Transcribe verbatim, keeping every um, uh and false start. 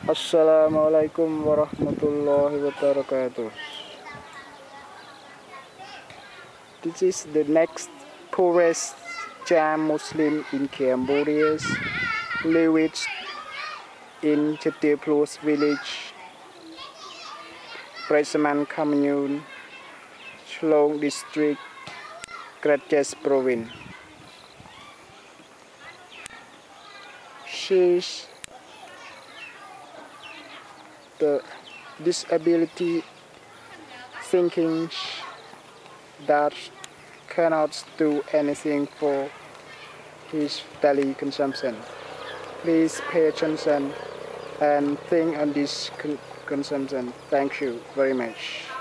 Assalamualaikum warahmatullahi wabarakatuh. This is the next poorest Cham Muslim in Cambodia, lives in Poorest village, Presaman commune, Chlong district, Kratches province. She's the disability thinking that cannot do anything for his daily consumption. Please pay attention and think on this con consumption. Thank you very much.